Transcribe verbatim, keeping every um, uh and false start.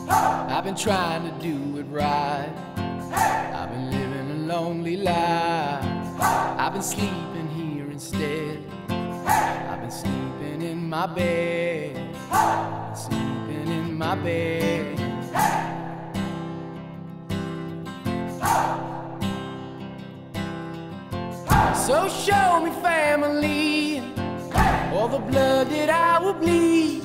I've been trying to do it right. I've been living a lonely life. I've been sleeping here instead. I've been sleeping in my bed. I've been sleeping in my bed. So show me family, all the blood that I will bleed.